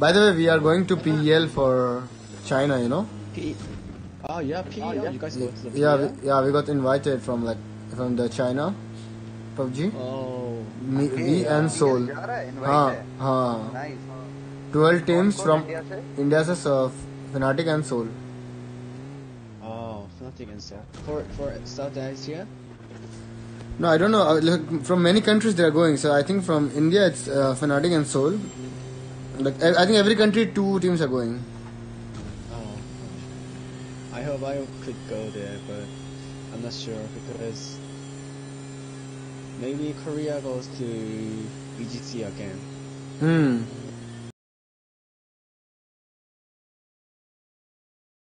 By the way, we are going to PEL for China, you know? Oh yeah, PEL. You guys go to the Yeah, PEL? we got invited from the China PUBG. Oh. We and SouL. हाँ. Nice. 12 teams from India से? India से Fnatic and SouL. Oh, Fnatic and SouL. For South Asia? No, I don't know. Like, from many countries they are going. So I think from India it's Fnatic and SouL. Like I think every country 2 teams are going. Oh. I hope I could go there, but I'm not sure because maybe Korea goes to BGC again.